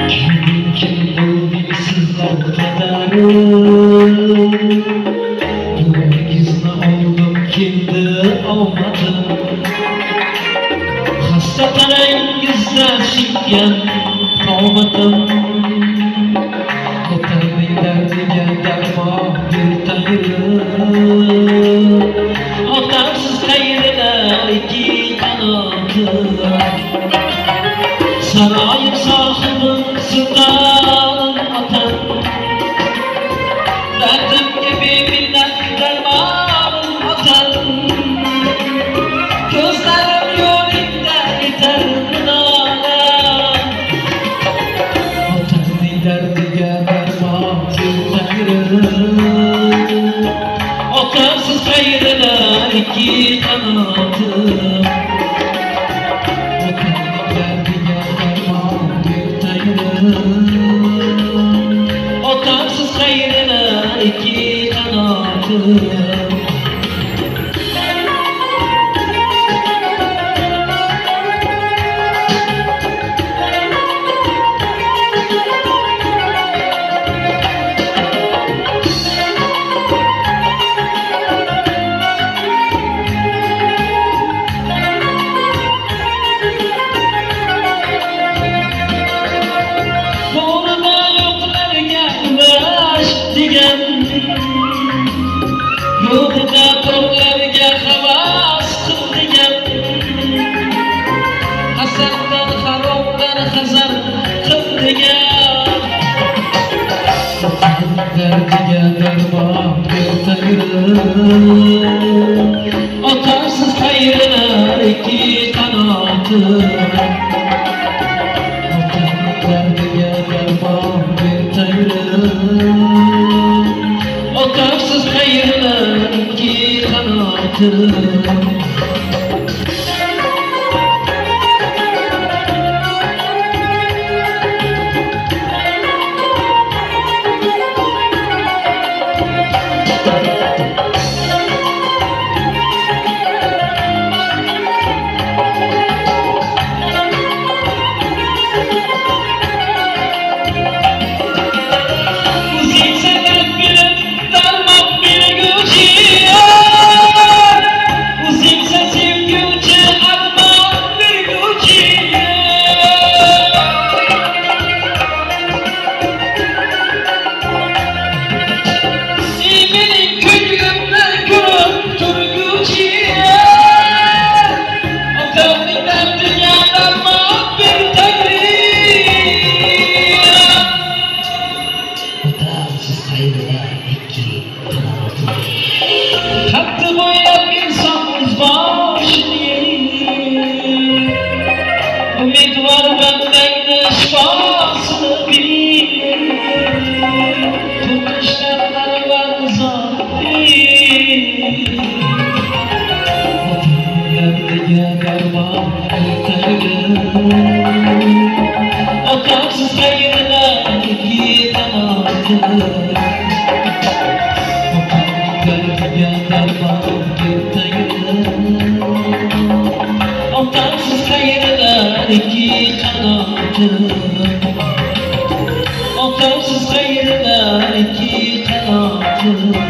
Kim bilgisiz ortadarı Duvargizni oldum kimdi olmadım Hasta tarangizda shikkan qomatim Ko'tarmang dardiga darmon bir tayrim Otamsiz qayrilar ikki qanotim Saroyim sohibim sultonim otam Dardimga beminnat darmonim otam Ko'zlarim yo'lingda yetar nola Otamning dardiga darmon keltirim Otamsiz qayrilar ikki qanotim Otamsiz qayrilar ikki qanotim Yo'qda to'rlarga havas qildigan Hasaddan harobdan hazar qildigan Dardiga darmon keltirim Otamsiz qayrilar ikki qanotim Dardiga darmon keltirim Otamsiz qayrilar ikki qanotim Hattı boyab inson o'z boshini Umidvor bandangni shifosini bil To'qishdan qarvar zotli Dardiga darmon keltirim Otamsiz qayrilar ikki qanotim Otamsiz qayrilar ikki qanotim Otamsiz qayrilar ikki qanotim